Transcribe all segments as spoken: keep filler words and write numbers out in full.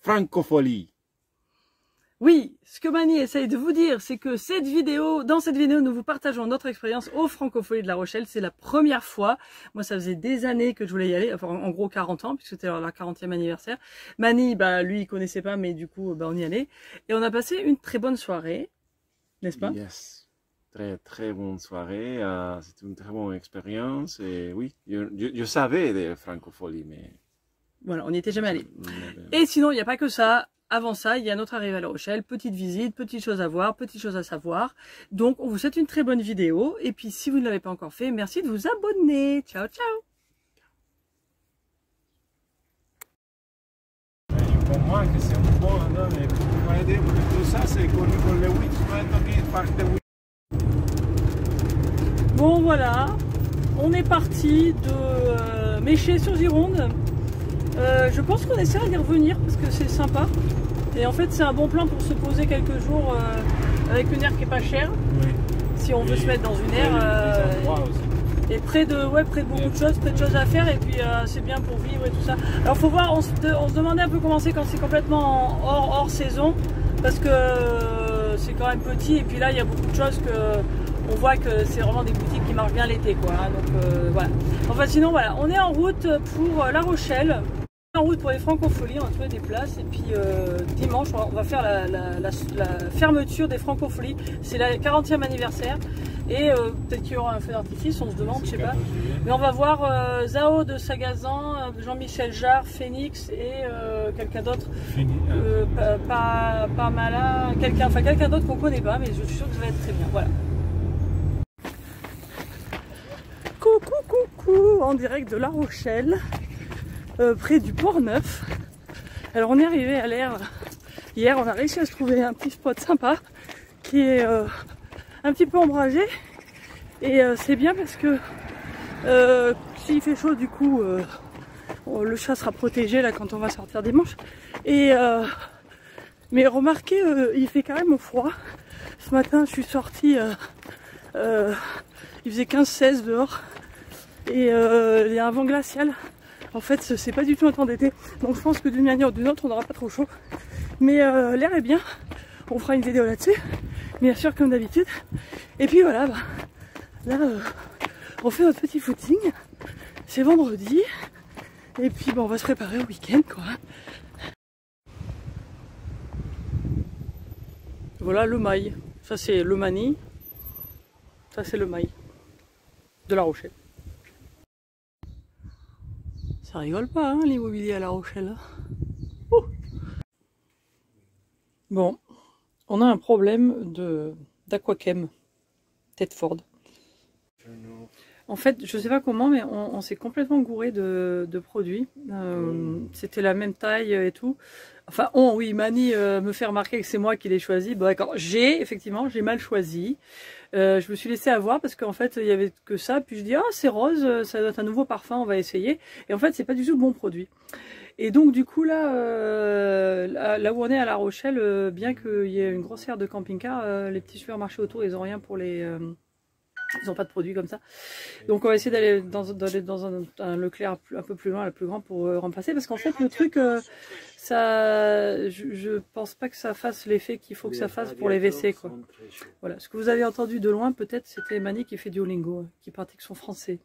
Francofolie. Oui, ce que Mani essaye de vous dire, c'est que cette vidéo, dans cette vidéo, nous vous partageons notre expérience aux Francopholies de La Rochelle. C'est la première fois. Moi, ça faisait des années que je voulais y aller. Enfin, en gros, quarante ans, puisque c'était leur quarantième anniversaire. Mani, bah, lui, il connaissait pas, mais du coup, bah, on y allait. Et on a passé une très bonne soirée. N'est-ce pas? Yes. Très, très bonne soirée. Euh, C'était une très bonne expérience. Et oui, je, je, je savais des Francopholies, mais... Voilà, on n'y était jamais allé. Et sinon, il n'y a pas que ça. Avant ça, il y a notre arrivée à La Rochelle, petite visite, petites choses à voir, petites choses à savoir. Donc, on vous souhaite une très bonne vidéo. Et puis, si vous ne l'avez pas encore fait, merci de vous abonner. Ciao, ciao. Pour moi, que c'est un bon, non, mais tout ça, c'est con le huit qui part de huit. Bon, voilà. On est parti de euh, Méché sur Gironde. Euh, je pense qu'on essaiera d'y revenir parce que c'est sympa. Et en fait, c'est un bon plan pour se poser quelques jours euh, avec une aire qui est pas chère. Oui. Si on veut et se mettre dans une aire. Euh, et, et près de, ouais, près de beaucoup de choses, près de choses à faire. Et puis, euh, c'est bien pour vivre et tout ça. Alors, faut voir, on se, on se demandait un peu comment c'est quand c'est complètement hors, hors saison. Parce que euh, c'est quand même petit. Et puis là, il y a beaucoup de choses que. On voit que c'est vraiment des boutiques qui marchent bien l'été, quoi. Hein, donc euh, voilà. Enfin, sinon, voilà, on est en route pour La Rochelle. En route pour les Francopholies, on a trouvé des places et puis euh, dimanche on va faire la, la, la, la fermeture des Francopholies. C'est le quarantième anniversaire et euh, peut-être qu'il y aura un feu d'artifice, on se demande, je sais pas. Mais on va voir euh, Zao de Sagazan, Jean-Michel Jarre, Phoenix et euh, quelqu'un d'autre. Euh, pas, pas, pas Mala, quelqu'un, enfin quelqu'un d'autre qu'on connaît pas, mais je suis sûre que ça va être très bien. Voilà. Coucou, coucou, en direct de La Rochelle. Euh, près du Port Neuf. Alors on est arrivé à l'air hier, on a réussi à se trouver un petit spot sympa qui est euh, un petit peu ombragé et euh, c'est bien parce que euh, s'il fait chaud du coup euh, le chat sera protégé là quand on va sortir dimanche et euh, mais remarquez euh, il fait quand même froid. Ce matin je suis sortie euh, euh, il faisait quinze seize dehors et euh, il y a un vent glacial. En fait, c'est pas du tout un temps d'été, donc je pense que d'une manière ou d'une autre, on n'aura pas trop chaud. Mais euh, l'air est bien, on fera une vidéo là-dessus, bien sûr comme d'habitude. Et puis voilà, bah, là, euh, on fait notre petit footing, c'est vendredi, et puis bah, on va se préparer au week-end, quoi. Voilà le mail, ça c'est le Mani, ça c'est le mail de La Rochelle. Ça rigole pas, hein, l'immobilier à La Rochelle. Ouh. Bon, on a un problème de d'Aquachem, Thetford. En fait, je sais pas comment, mais on, on s'est complètement gouré de, de produits. Euh, C'était la même taille et tout. Enfin, on, oui, Mani euh, me fait remarquer que c'est moi qui l'ai choisi. Bon, d'accord, j'ai, effectivement, j'ai mal choisi. Euh, je me suis laissée avoir parce qu'en fait, il y avait que ça. Puis je dis, ah, c'est rose, ça doit être un nouveau parfum, on va essayer. Et en fait, c'est pas du tout le bon produit. Et donc, du coup, là, euh, là où on est à La Rochelle, euh, bien qu'il y ait une grosse aire de camping-car, euh, les petits supermarchés autour, ils ont rien pour les... Euh, ils n'ont pas de produits comme ça. Donc on va essayer d'aller dans, dans, dans un, un Leclerc un peu plus loin, le plus grand, pour euh, remplacer. Parce qu'en fait, le truc, euh, ça, je, je pense pas que ça fasse l'effet qu'il faut que ça fasse pour les W C, quoi. Voilà. Ce que vous avez entendu de loin, peut-être, c'était Mani qui fait Duolingo, qui pratique son français.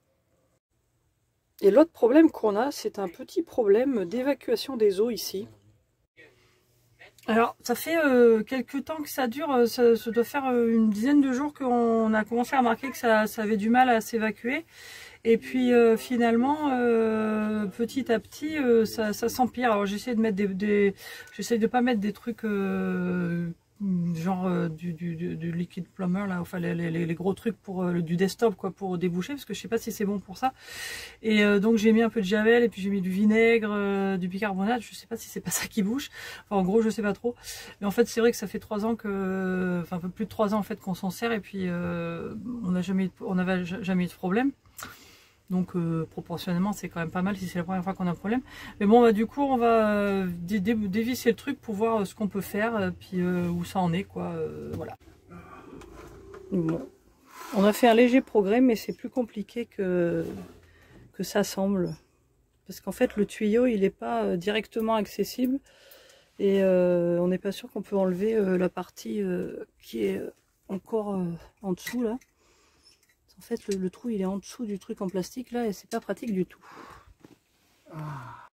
Et l'autre problème qu'on a, c'est un petit problème d'évacuation des eaux ici. Alors, ça fait euh, quelques temps que ça dure, ça, ça doit faire euh, une dizaine de jours qu'on a commencé à remarquer que ça, ça avait du mal à s'évacuer. Et puis euh, finalement, euh, petit à petit, euh, ça, ça s'empire. Alors j'essaie de mettre des, des j'essaie de pas mettre des trucs euh, genre euh, du, du, du, du liquid plumber là, enfin les, les, les gros trucs pour euh, du desktop quoi, pour déboucher, parce que je sais pas si c'est bon pour ça. Et euh, donc j'ai mis un peu de javel et puis j'ai mis du vinaigre, euh, du bicarbonate. Je sais pas si c'est pas ça qui bouche. Enfin en gros je sais pas trop. Mais en fait c'est vrai que ça fait trois ans que, enfin un peu plus de trois ans en fait qu'on s'en sert et puis euh, on n'a jamais, on n'avait jamais eu de problème. Donc euh, proportionnellement c'est quand même pas mal si c'est la première fois qu'on a un problème. Mais bon bah, du coup on va euh, dé dé dévisser le truc pour voir euh, ce qu'on peut faire, euh, puis euh, où ça en est quoi. Euh, voilà. Bon. On a fait un léger progrès mais c'est plus compliqué que, que ça semble. parce qu'en fait le tuyau il n'est pas euh, directement accessible et euh, on n'est pas sûr qu'on peut enlever euh, la partie euh, qui est encore euh, en dessous là. En fait le, le trou il est en dessous du truc en plastique là et c'est pas pratique du tout. Ah.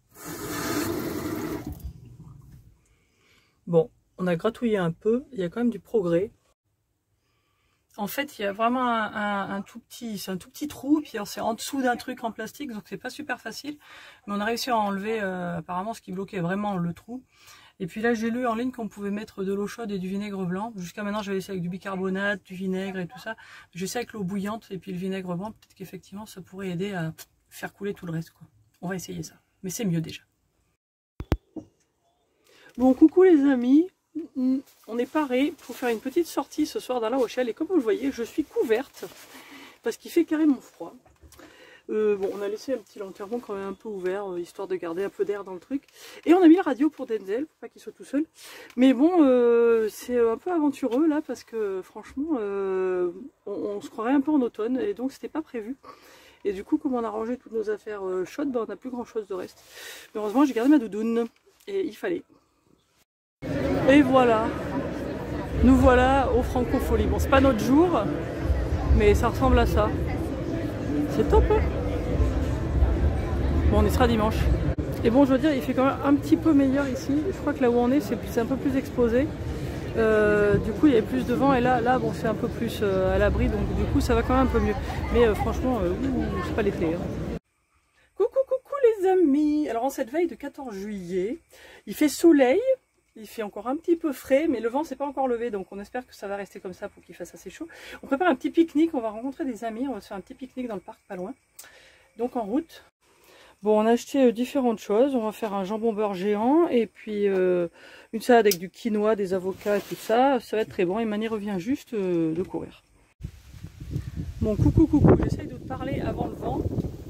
Bon, on a gratouillé un peu, il y a quand même du progrès. En fait, il y a vraiment un, un, un tout petit, c'est un tout petit trou, puis c'est en dessous d'un truc en plastique, donc c'est pas super facile. Mais on a réussi à enlever euh, apparemment ce qui bloquait vraiment le trou. Et puis là, j'ai lu en ligne qu'on pouvait mettre de l'eau chaude et du vinaigre blanc. Jusqu'à maintenant, j'avais essayé avec du bicarbonate, du vinaigre et tout ça. J'essaie avec l'eau bouillante et puis le vinaigre blanc. Peut-être qu'effectivement, ça pourrait aider à faire couler tout le reste, quoi. On va essayer ça, mais c'est mieux déjà. Bon, coucou les amis. On est paré pour faire une petite sortie ce soir dans La Rochelle et comme vous le voyez je suis couverte parce qu'il fait carrément froid. Euh, bon, on a laissé un petit lanternon quand même un peu ouvert euh, histoire de garder un peu d'air dans le truc et on a mis la radio pour Denzel pour pas qu'il soit tout seul, mais bon euh, c'est un peu aventureux là parce que franchement euh, on, on se croirait un peu en automne et donc c'était pas prévu et du coup comme on a rangé toutes nos affaires euh, chaudes, ben, on n'a plus grand chose de reste, mais heureusement j'ai gardé ma doudoune et il fallait. Et voilà, nous voilà au Francofolie. Bon, c'est pas notre jour, mais ça ressemble à ça. C'est top, hein? Bon, on y sera dimanche. Et bon, je veux dire, il fait quand même un petit peu meilleur ici. Je crois que là où on est, c'est un peu plus exposé. Euh, du coup, il y a plus de vent et là, là bon, c'est un peu plus euh, à l'abri, donc du coup, ça va quand même un peu mieux. Mais euh, franchement, euh, c'est pas l'été. Hein. Coucou, coucou les amis! Alors, en cette veille de quatorze juillet, il fait soleil. Il fait encore un petit peu frais, mais le vent s'est pas encore levé, donc on espère que ça va rester comme ça pour qu'il fasse assez chaud. On prépare un petit pique-nique, on va rencontrer des amis, on va se faire un petit pique-nique dans le parc pas loin. Donc en route. Bon, on a acheté différentes choses, on va faire un jambon beurre géant, et puis euh, une salade avec du quinoa, des avocats et tout ça. Ça va être très bon, et Mani revient juste euh, de courir. Bon, coucou, coucou, j'essaye de te parler avant le vent.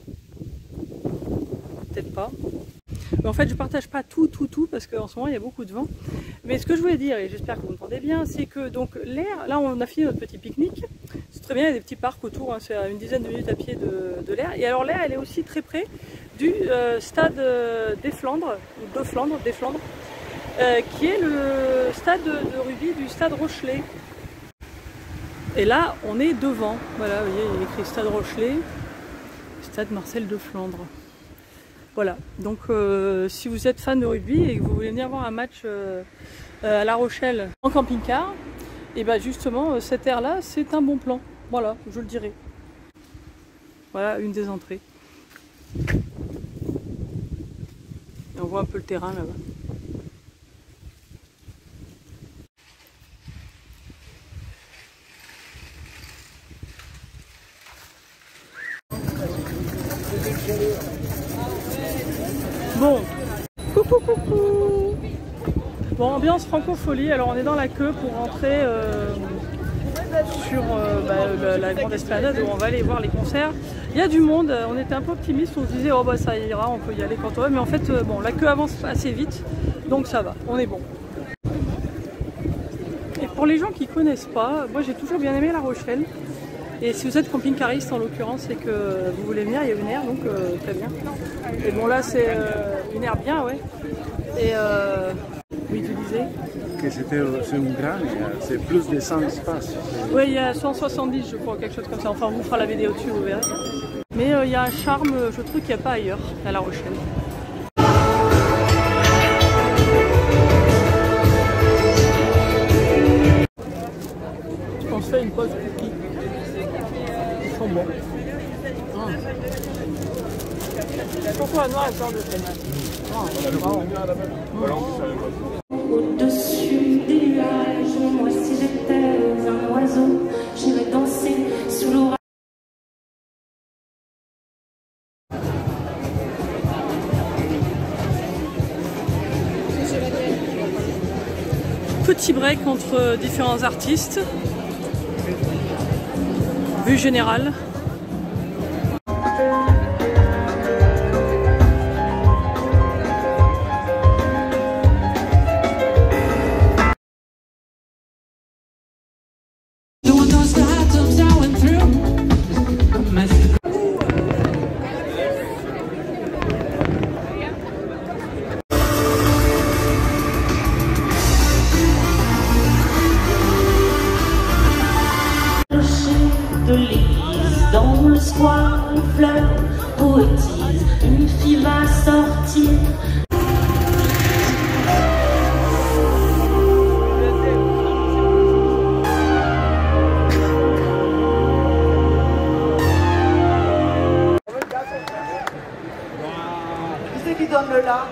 Peut-être pas. Mais en fait, je partage pas tout, tout, tout, parce qu'en ce moment, il y a beaucoup de vent. Mais ce que je voulais dire, et j'espère que vous m'entendez bien, c'est que donc l'air, là, on a fini notre petit pique-nique. C'est très bien, il y a des petits parcs autour, hein, c'est à une dizaine de minutes à pied de, de l'air. Et alors l'air, elle est aussi très près du euh, stade euh, des Flandres, ou de Flandre, des Flandres, euh, qui est le stade de, de rugby du stade Rochelet. Et là, on est devant. Voilà, vous voyez, il y a écrit stade Rochelet, stade Marcel de Flandre. Voilà, donc euh, si vous êtes fan de rugby et que vous voulez venir voir un match euh, à La Rochelle en camping-car, et bien justement euh, cette aire là c'est un bon plan, voilà, je le dirais. Voilà une des entrées. Et on voit un peu le terrain là-bas. Bon, coucou coucou. Bon, ambiance Francofolie, alors on est dans la queue pour rentrer euh, sur euh, bah, la, la grande esplanade où on va aller voir les concerts. Il y a du monde, on était un peu optimiste, on se disait oh bah ça ira, on peut y aller quand on veut, mais en fait euh, bon, la queue avance assez vite, donc ça va, on est bon. Et pour les gens qui ne connaissent pas, moi j'ai toujours bien aimé La Rochelle. Et si vous êtes camping-cariste en l'occurrence et que vous voulez venir, il y a une aire, donc euh, très bien. Et bon là c'est euh, une aire bien, ouais. Et euh, oui, tu disais que c'était une grande, c'est plus de cent espaces. Oui, il y a cent soixante-dix je crois, quelque chose comme ça. Enfin on vous fera la vidéo dessus, vous verrez. Mais euh, il y a un charme, je trouve qu'il n'y a pas ailleurs, à La Rochelle. On se fait une pause cookie. Ils sont bons. Mmh. Pourquoi la noire elle sort de cette match? Au-dessus des nuages, moi si j'étais un oiseau, j'irais danser sous l'orage. Petit break entre différents artistes. Vue générale. square, une fleur poétise, une fille va sortir. Qui c'est qui donne le là?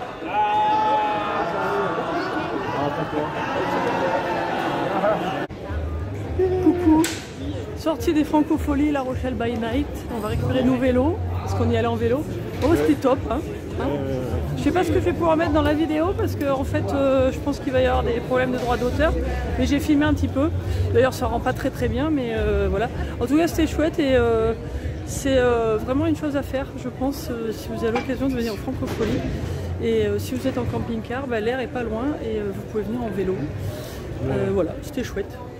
Coucou, sortie des Francopholies, La Rochelle by Night. On va récupérer nos vélos, parce qu'on y allait en vélo. Oh, c'était top, hein, hein. Je sais pas ce que je vais pouvoir mettre dans la vidéo, parce que en fait, euh, je pense qu'il va y avoir des problèmes de droit d'auteur. Mais j'ai filmé un petit peu. D'ailleurs, ça rend pas très très bien, mais euh, voilà. En tout cas, c'était chouette et euh, c'est euh, vraiment une chose à faire, je pense, euh, si vous avez l'occasion de venir aux Francopholies. Et euh, si vous êtes en camping-car, bah, l'air est pas loin et euh, vous pouvez venir en vélo. Euh, voilà, c'était chouette.